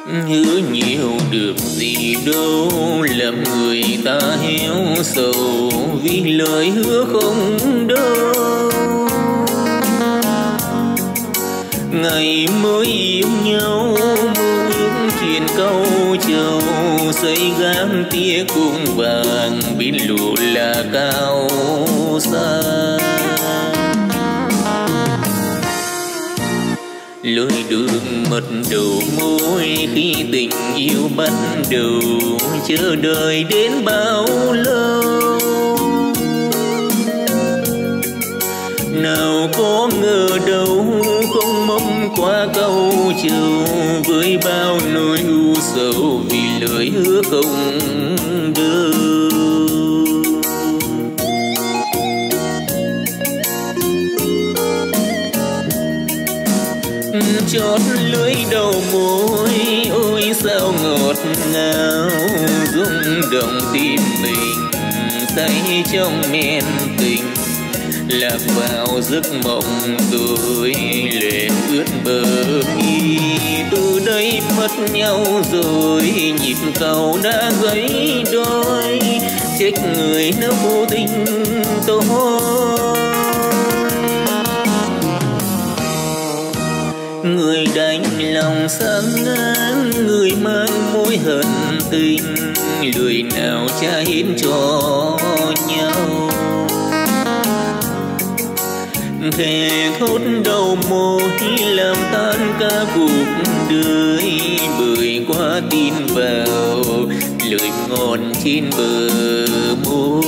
hứa nhiều được gì đâu, làm người ta héo sầu vì lời hứa không đâu. Ngày mới yêu nhau mơ ước chuyện câu châu, xây gám tia cung vàng bên lũ là cao xa. Lối đường mật đầu môi khi tình yêu bắt đầu, chờ đợi đến bao lâu. Nào có ngờ đâu không mong qua câu chiều, với bao nỗi u sầu vì lời hứa không đâu. Chót lưỡi đầu môi ôi sao ngọt ngào, rung động tim mình say trong men tình. Lạc vào giấc mộng tôi lệ ướt bờ mi, từ đây mất nhau rồi nhịp cầu đã gãy đôi, trách người nếu vô tình tôi. Người đánh lòng sáng ngán, người mang mối hận tình, lười nào trả hiến cho nhau. Thề thốt đầu môi làm tan cả cuộc đời, bởi quá tin vào lời ngon trên bờ môi.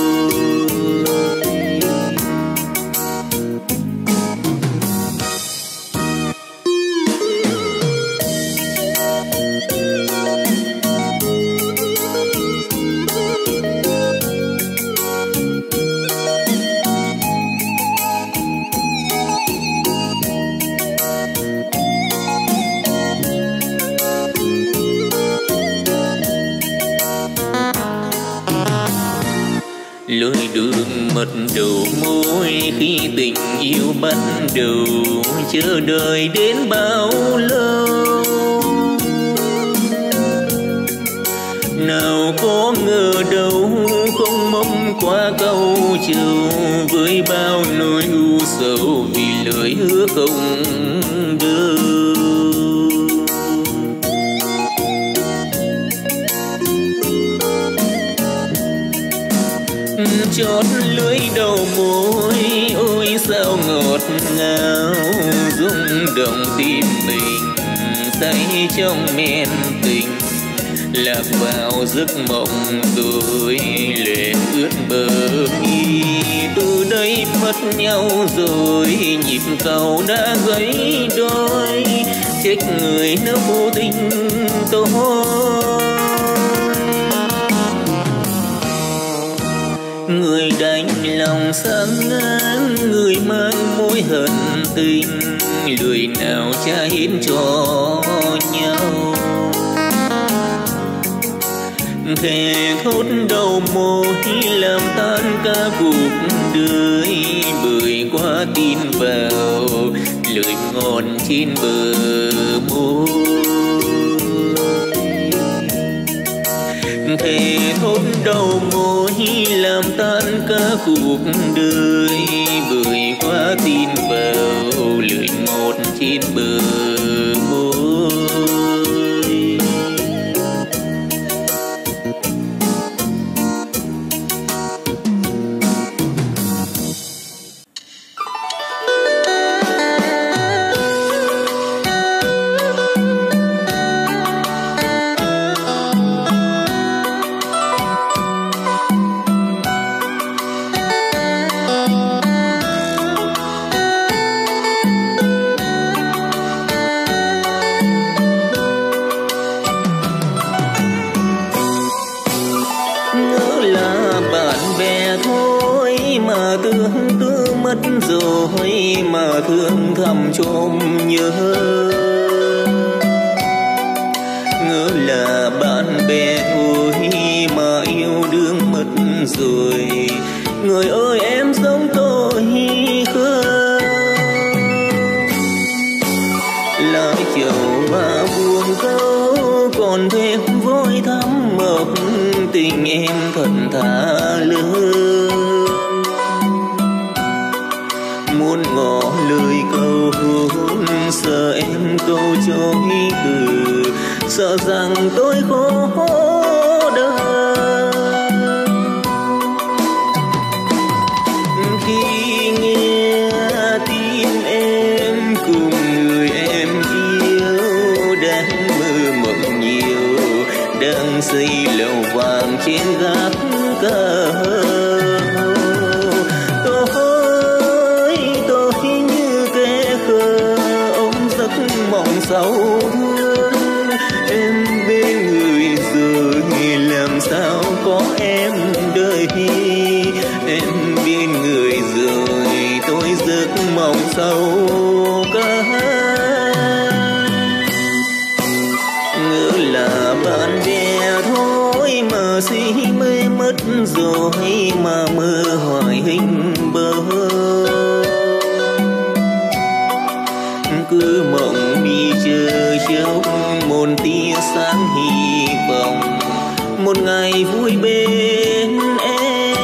Lối đường mật đầu môi khi tình yêu bắt đầu, chờ đợi đến bao lâu. Nào có ngờ đâu không mong qua câu chiều, với bao nỗi u sầu vì lời hứa không đâu. Chót lưỡi đầu môi ôi sao ngọt ngào, rung động tim mình say trong men tình. Lạc vào giấc mộng tôi lệ ướt bờ mi, từ đây mất nhau rồi nhịp cầu đã gãy đôi, trách người nếu vô tình tôi. Người đánh lòng sáng ngán, người mang mối hận tình, lười nào trả hiến cho nhau. Thề thốt đầu môi làm tan cả cuộc đời, bởi quá tin vào lời ngon trên bờ môi. Thề thốt đầu môi làm tan cả cuộc đời, bởi quá tin vào lời ngọt trên bờ môi. Rồi mà thương thầm trộm nhớ, ngỡ là bạn bè thôi mà yêu đương mất rồi. Người ơi em sống tôi không, lại chiều và buồn câu còn thêm vội thắm mộc tình em thật thà lương. Muốn ngỏ lời cầu hôn sợ em câu chối từ, sợ rằng tôi khổ đau. Khi nghe tin em cùng người em yêu đang mơ mộng nhiều, đang xây lầu vàng trên gác cờ, sâu thương. Em bên người rồi làm sao có em đời, em bên người rồi tôi giấc mộng sâu cả. Ngỡ là bạn bè thôi mà si mê mất rồi, mà mơ hoài hình bơ. Cứ mộng đi chờ chốc một tia sáng hy vọng, một ngày vui bên em.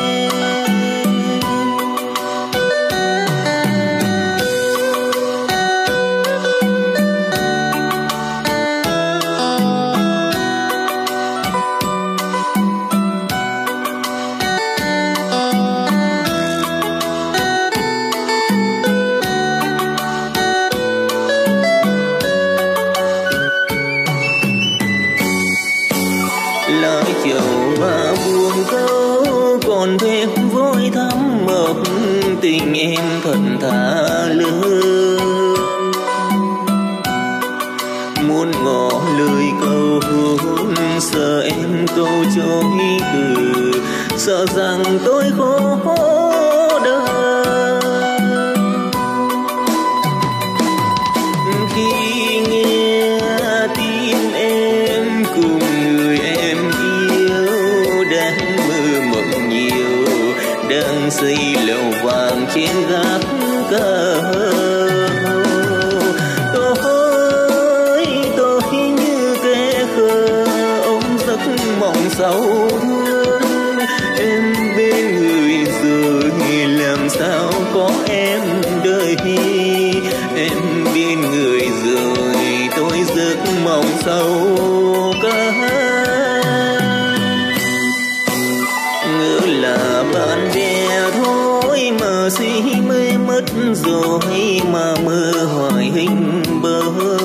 Còn thêm vội thắm mộc tình em thật thà lương. Muốn ngỏ lời cầu hôn sợ em câu chối từ, sợ rằng tôi khổ đau. Khi nghe tin em cùng người em yêu đang mơ mộng nhiều, đang xây lầu vàng trên gác cờ, tôi như kẻ khờ ôm giấc mộng sâu thương. Em bên người rồi làm sao có em đời, em bên người rồi tôi giấc mộng sâu cả. Ngỡ là bạn bè thôi mà si mê mất rồi, mà mơ hoài hình bơ.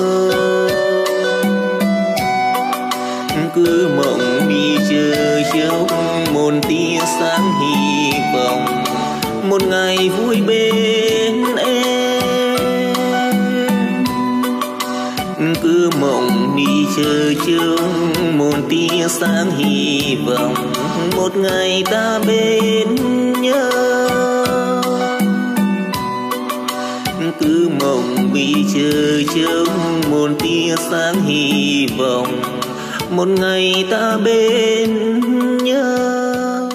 Cứ mộng đi chờ chốc một tia sáng hy vọng, một ngày vui bên em. Cứ mộng đi chờ chốc một tia sáng hy vọng, một ngày ta bên nhau. Cứ mộng đi chờ chốc một tia sáng hy vọng, một ngày ta bên nhau.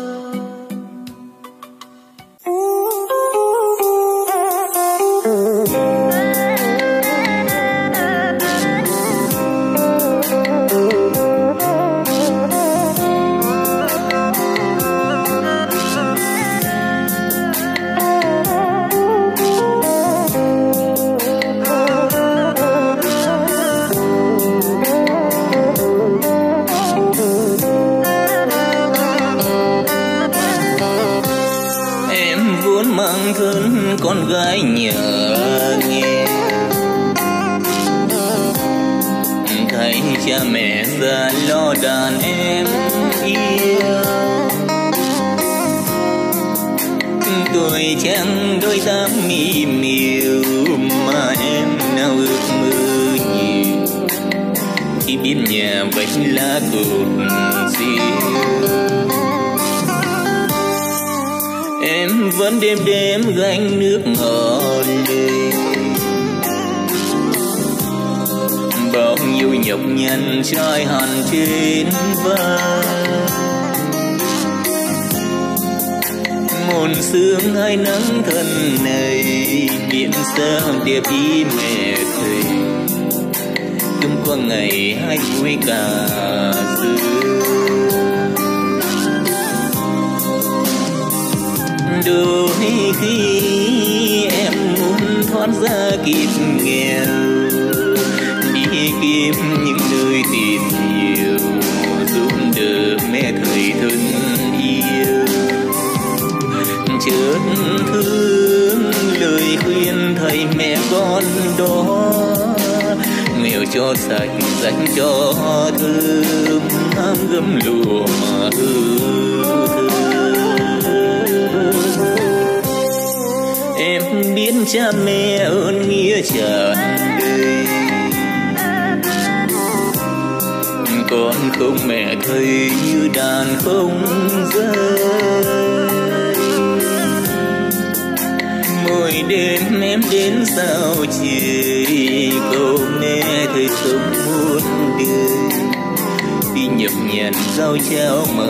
Con gái nhờ nghe thấy cha mẹ ra lo đàn em yêu. Tuổi trăng đôi tám mỹ miều mà em nào ước mơ nhiều, chỉ biết nhà vách lá cột diêu. Em vẫn đêm đêm gánh nước ngọt lệ, bao nhiêu nhọc nhằn trải hằn trên vai. Một sương hai nắng thân này miệng sao đẹp ý mẹ thầy, cơm có ngày hai vui cả dư. Đôi khi em muốn thoát ra kiếp nghèo, đi kiếm những nơi tìm hiểu, giúp đỡ mẹ thầy thân yêu. Chợt thương lời khuyên thầy mẹ con đó, nghèo cho sạch dành cho thơm, ham gấm lụa mà hương. Em biết cha mẹ ơn nghĩa tràn đầy, con không mẹ thấy như đàn không rơi. Mỗi đêm em đến sao chiều, cầu mẹ thấy sống muôn đời, đi nhập nhằn giao trao mà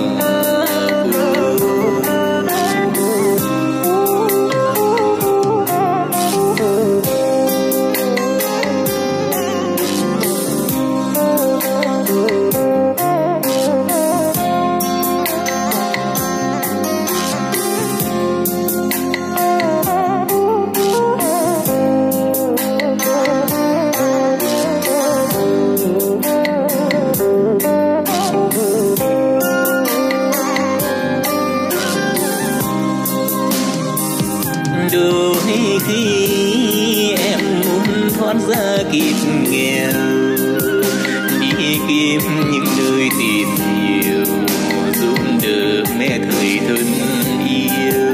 ra kiếp nghèo, đi kiếm những nơi tìm hiểu, giúp đỡ mẹ thầy thân yêu.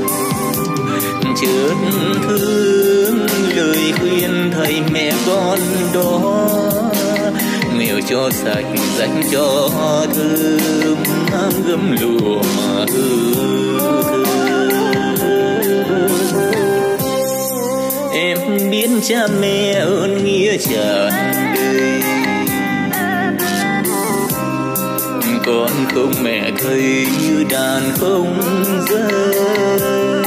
Chợt thương lời khuyên thầy mẹ con đó, nghèo cho sạch dành cho thơm, ham gấm lụa mà hương. Em biết cha mẹ ơn nghĩa tràn đầy, con không mẹ thấy như đàn không rơi.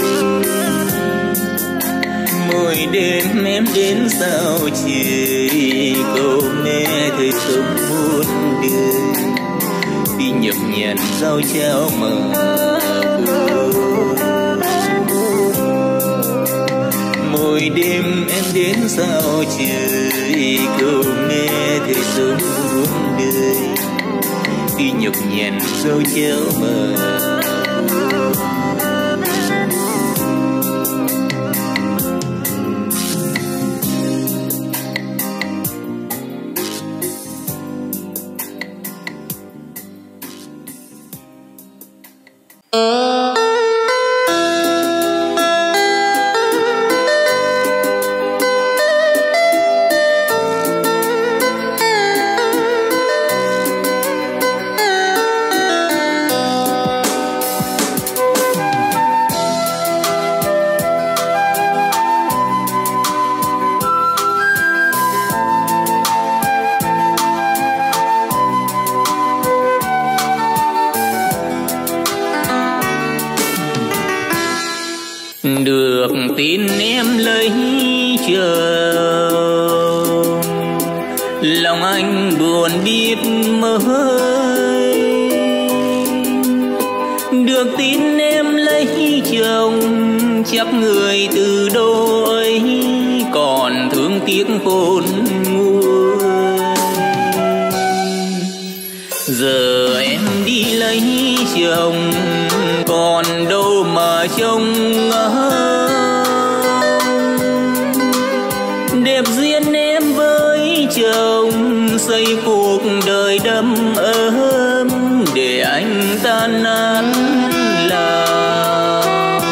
Mỗi đêm em đến sao chiều, cầu mẹ thấy sống muôn đời, đi nhập nhằn giao trao mà mỗi đêm em đến sao trời, cầu mẹ thấy sống muôn đời, đi nhập nhằn giao trao mà. Được tin em lấy chồng, lòng anh buồn biết mới. Được tin em lấy chồng, chắc người từ đâu ấy còn thương tiếc khôn nguôi. Giờ em đi lấy chồng, còn đâu mà trông đẹp duyên em với chồng, xây cuộc đời đầm ấm để anh tan nát lòng.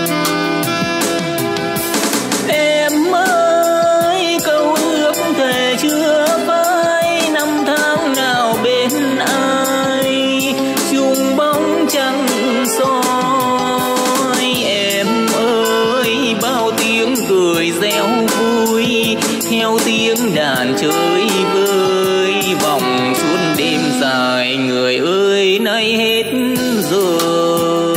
Em ơi câu ước thề chưa phai, năm tháng nào bên ai chung bóng trăng soi. Em ơi bao tiếng cười réo vui, theo tiếng đàn chơi vơi, vòng suốt đêm dài người ơi nay hết rồi.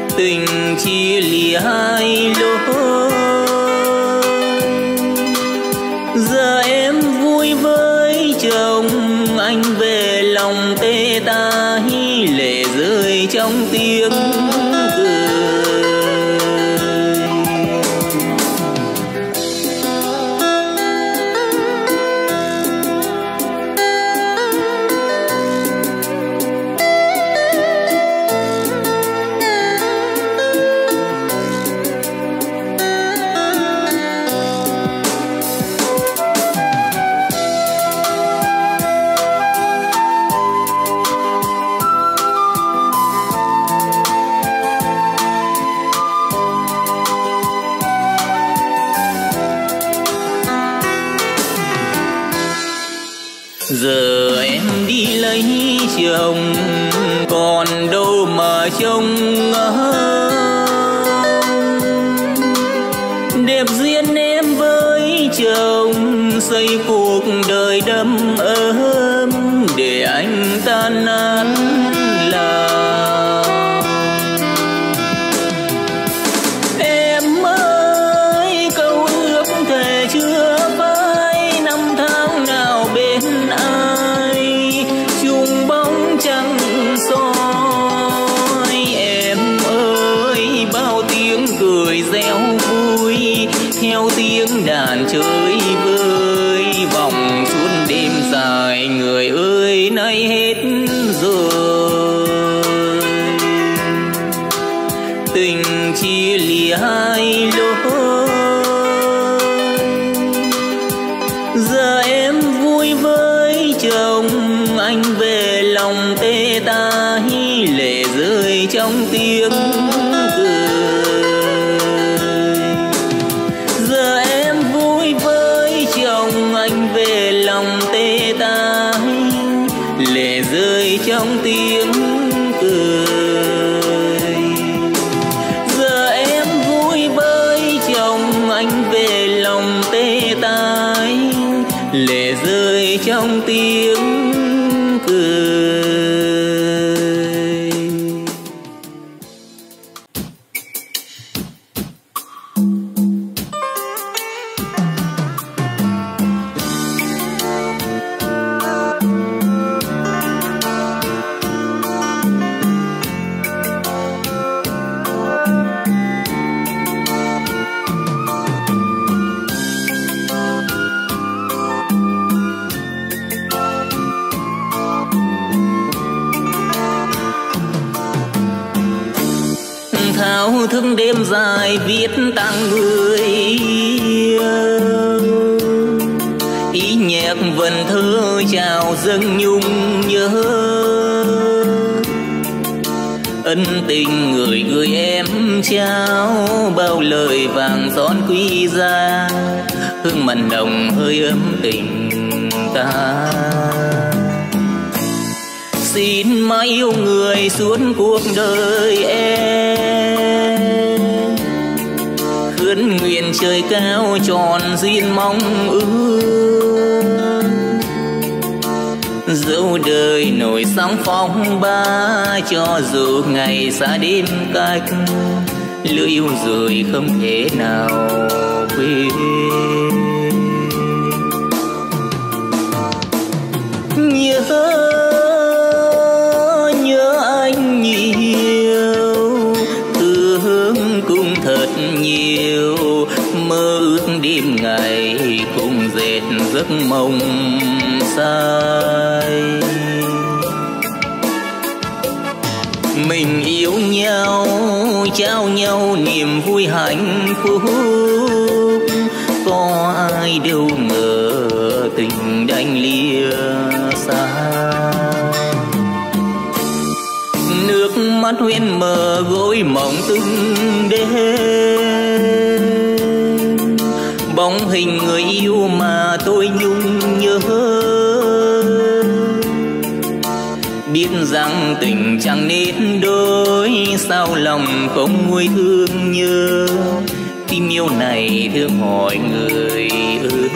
Tình chia lìa hai lối, Giờ em vui với chồng, anh về lòng tê tái, lệ rơi trong tiếng cười. Giờ em đi lấy chồng, còn đâu mà trông đẹp duyên em với chồng, xây cuộc đời đầm ấm để anh tan nát lòng. Em ơi câu ước thề chưa phai, năm tháng nào bên ai chung bóng trăng soi. Em ơi bao tiếng cười reo vui theo tiếng đàn chơi vơi, vòng suốt đêm dài người ơi nay hết rồi. Tình chia lìa hai lối, giờ em vui với chồng, anh về lòng tê tái, lệ rơi trong tiếng cười. Giờ em vui với chồng, anh về lòng tê tái, lệ rơi trong tiếng cười. Giờ em vui với chồng, anh về lòng tê tái, lệ rơi trong tiếng cười. Thao thức đêm dài viết tặng người yêu, ý nhạc vần thơ chào dâng nhung nhớ. Ân tình người gửi em trao, bao lời vàng son quý giá, hương mặn nồng hơi ấm tình ta. Xin mãi yêu người suốt cuộc đời em, khấn nguyện trời cao tròn duyên mong ước. Dẫu đời nổi sóng phong ba, cho dù ngày xa đêm cách, lửa yêu rồi không thể nào quên. Nhớ anh nhiều, thương cũng thật nhiều, mơ ước đêm ngày cùng dệt giấc mộng say. Mình yêu nhau, trao nhau niềm vui hạnh phúc, có ai đâu ngờ tình đành lìa xa. Nước mắt huyên mờ gối mộng từng đêm, bóng hình người yêu mà tôi nhung nhớ. Biết rằng tình chẳng nên đôi, sao lòng không nguôi thương nhớ. Tim yêu này thương hỏi người ơi.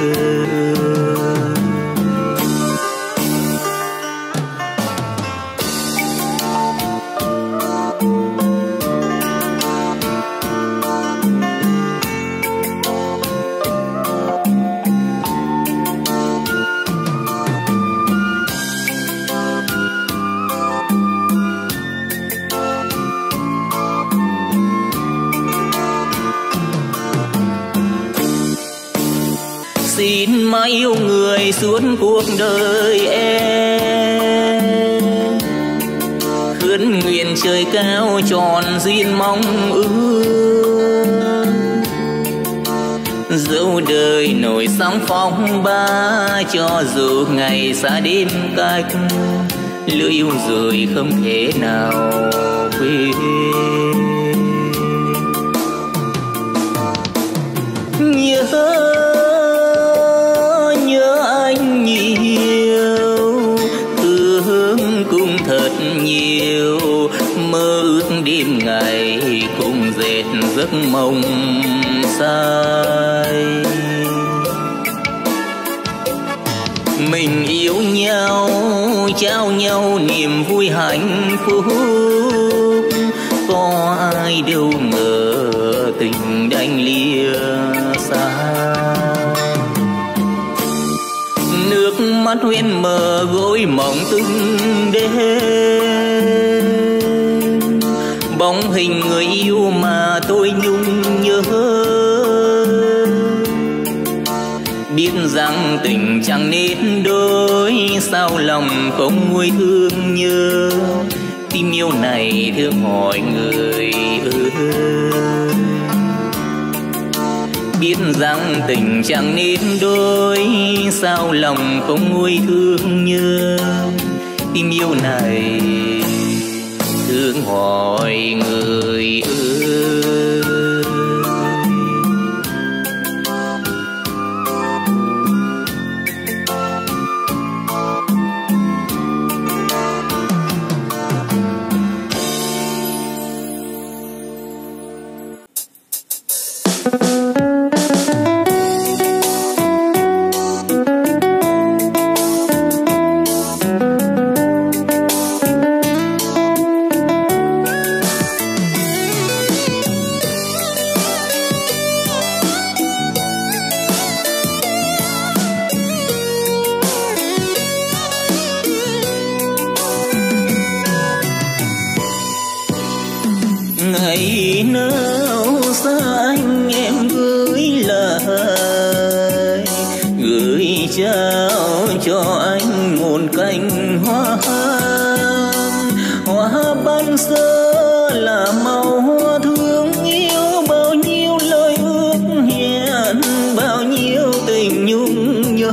xin mãi yêu người suốt cuộc đời em. Khấn nguyện trời cao tròn duyên mong ước, dẫu đời nổi sóng phong ba, cho dù ngày xa đêm cách, lỡ yêu rồi không thể nào quên. Nhớ anh nhiều, thương cũng thật nhiều, mơ ước đêm ngày cùng dệt giấc mộng say. Mình yêu nhau, trao nhau niềm vui hạnh phúc, có ai đâu ngờ tình đành lìa xa. Nước mắt huyên mờ gối mộng từng đêm, bóng hình người yêu mà tôi nhung nhớ. Biết rằng tình chẳng nên đôi, sao lòng không nguôi thương nhớ. Tim yêu này thương hỏi người ơi, biết rằng tình chẳng nên đôi, sao lòng không nguôi thương nhớ. Tim yêu này thương hỏi người ơi. Ngày nào xa anh em gửi lời, gửi trao cho anh một cành hoa. Hoa ban sơ là màu hoa thương yêu, bao nhiêu lời ước hẹn, bao nhiêu tình nhung nhớ.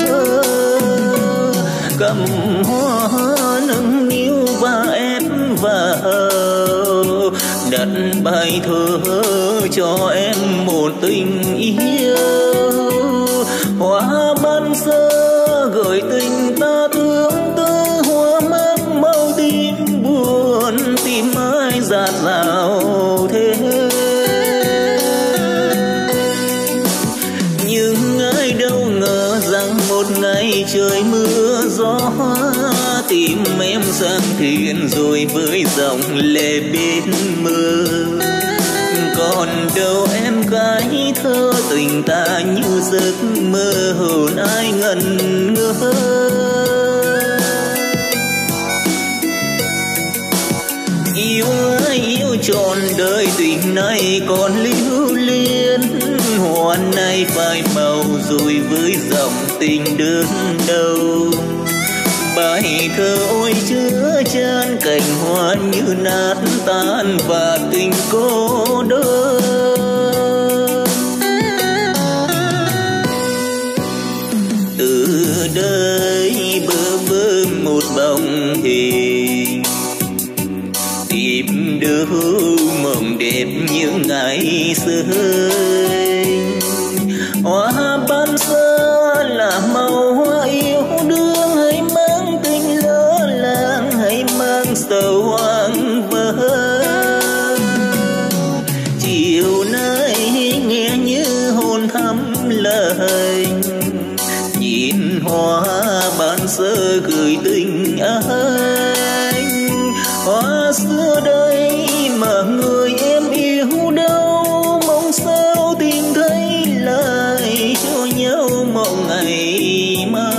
Cầm hoa nâng niu và ép vào, đặt bài thơ cho em một tình yêu. Hoa ban sơ gửi tình ta thương tư, hoa mắt màu tim buồn, tim ai dạt dào thế. Nhưng ai đâu ngờ rằng một ngày trời mưa gió, tìm em sang thuyền rồi với dòng lệ bên mơ. Còn đâu em gái thơ tình ta như giấc mơ, hồn ai ngẩn ngơ. Yêu ai yêu trọn đời tình này còn lưu luyến, hoa này phai màu rồi với dòng tình đơn đâu. Bài thơ ôi chứa chan cành hoa như nát tan và tình cô đơn. Từ đây bơ vơ một bóng hình, tìm đâu mộng đẹp như ngày xưa. Hoa ban sơ là màu hoa yêu đương, hãy mang tình lỡ làng, hãy mang sầu hoang vơ. Chiều nay nghe như hồn thắm lời, nhìn hoa ban sơ gửi tình anh. Hoa xưa đây mà người em yêu đâu, mong sao tìm thấy lại cho nhau mộng ngày mai.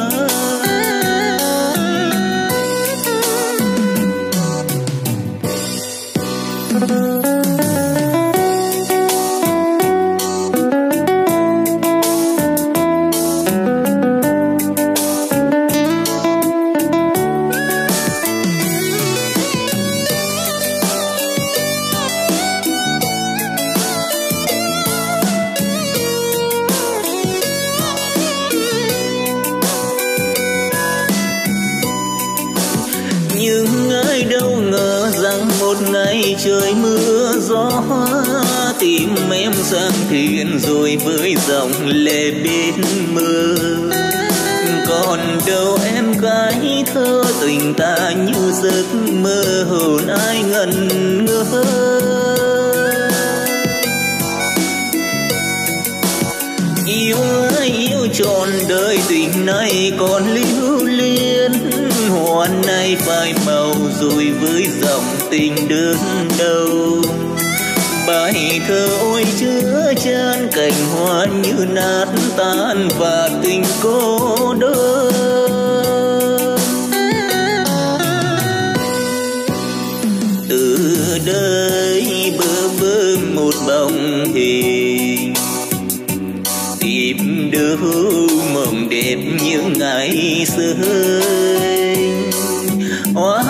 trời mưa gió tìm em sang thuyền rồi với dòng lệ bên mơ. Còn đâu em gái thơ tình ta như giấc mơ hồn ai ngẩn ngơ. Yêu ơi yêu trọn đời tình này còn lưu luyến, hoa này phai màu rồi với dòng tình đơn đâu. Bài thơ ôi chứa chan cành hoa như nát tan và tình cô đơn. Từ đây bơ vơ một bóng hình tìm đâu mộng đẹp như ngày xưa. Hoa